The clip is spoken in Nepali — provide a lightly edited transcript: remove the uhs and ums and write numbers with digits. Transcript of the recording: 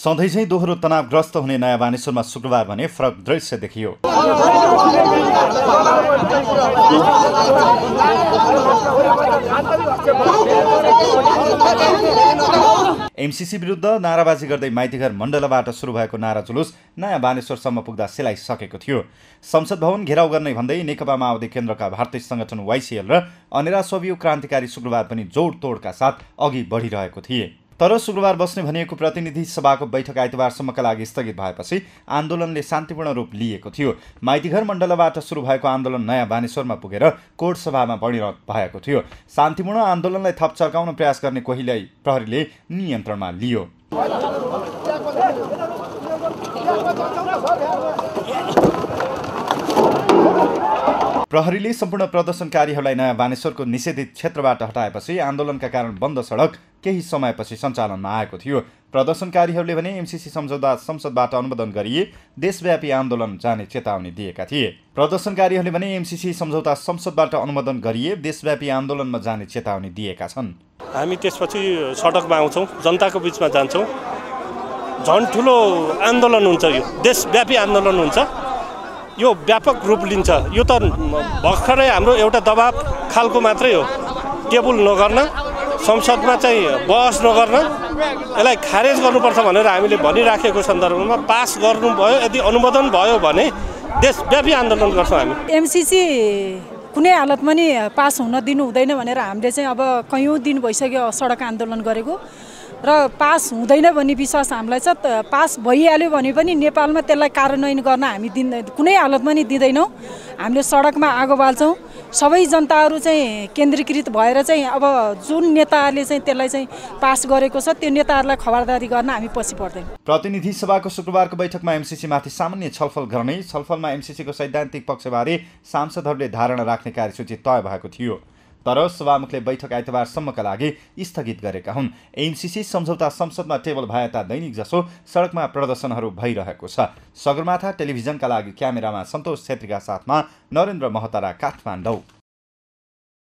सधैँझै दोहोरो तनावग्रस्त हुने नयाँ बानेश्वरमा शुक्रबार भने फरक दृश्य देखियो। एमसीसी विरुद्ध नाराबाजी गर्दै माइतीघर मण्डलबाट सुरु भएको नारा जुलुस नयाँ बानेश्वरसम्म पुग्दा सेलाइसकेको थियो। संसद भवन घेराउ गर्ने भन्दै नेकपा माओवादी केन्द्रका भारतीय संगठन वाइसिएल र अनेरा स्वयं क्रान्तिकारी शुक्रबार पनि जोडतोडका साथ अघि बढिरहेको थिए। तर शुक्रबार बस्ने भनिएको प्रतिनिधि सभाको बैठक आइतबारसम्मका लागि स्थगित भएपछि आन्दोलनले शान्तिपूर्ण रूप लिएको थियो। माइतीघर मण्डलबाट सुरु भएको आन्दोलन नयाँ बानेश्वरमा पुगेर कोर्ट सभामा परिणत भएको थियो। शान्तिपूर्ण आन्दोलनलाई थप चर्काउन प्रयास गर्ने कोहीलाई प्रहरीले नियन्त्रणमा लियो। प्रहरीले सम्पूर्ण प्रदर्शनकारीहरूलाई नयाँ बानेश्वरको निषेधित क्षेत्रबाट हटाएपछि आन्दोलनका कारण बन्द सडक केही समयपछि सञ्चालनमा आएको थियो। प्रदर्शनकारीहरूले भने एमसीसी सम्झौता संसदबाट अनुमोदन गरिए देशव्यापी आन्दोलन जाने चेतावनी दिएका थिए। प्रदर्शनकारीहरूले भने एमसीसी सम्झौता संसदबाट अनुमोदन गरिए देशव्यापी आन्दोलनमा जाने चेतावनी दिएका छन्। हामी त्यसपछि सडकमा आउँछौँ, जनताको बिचमा जान्छौँ। झन् ठुलो आन्दोलन हुन्छ, यो देशव्यापी आन्दोलन हुन्छ, यो व्यापक रूप लिन्छ। यो त भर्खरै हाम्रो एउटा दबाब खालको मात्रै हो। टेबल नगर्न, संसदमा चाहिँ बहस नगर्न, यसलाई खारेज गर्नुपर्छ भनेर हामीले भनिराखेको सन्दर्भमा पास गर्नुभयो, यदि अनुमोदन भयो भने देशव्यापी आन्दोलन गर्छौँ हामी। एमसीसी कुनै हालतमा नि पास हुन दिनु हुँदैन भनेर हामीले चाहिँ अब कयौँ दिन भइसक्यो सडक आन्दोलन गरेको र पास हुँदैन भन्ने विश्वास हामीलाई छ। पास भइहाल्यो भने पनि नेपालमा त्यसलाई कार्यान्वयन गर्न हामी कुनै हालतमा नि दिँदैनौँ। हामीले सडकमा आगो बाल्छौँ। सबै जनताहरू चाहिँ केन्द्रीकृत भएर चाहिँ अब जुन नेताहरूले चाहिँ त्यसलाई चाहिँ पास गरेको छ त्यो नेताहरूलाई खबरदारी गर्न हामी पछि पर्दैन। प्रतिनिधि सभाको शुक्रबारको बैठकमा एमसीसीमाथि सामान्य छलफल गर्ने, छलफलमा एमसीसीको सैद्धान्तिक पक्षबारे सांसदहरूले धारणा राख्ने कार्यसूची तय भएको थियो। तर सभामुखले बैठक आइतबारसम्मका लागि स्थगित गरेका हुन्। एमसीसी सम्झौता संसदमा टेबल भएता दैनिक जसो सडकमा प्रदर्शनहरू भइरहेको छ। सगरमाथा टेलिभिजनका लागि क्यामेरामा सन्तोष छेत्रीका साथमा नरेन्द्र महतरा, काठमाडौँ।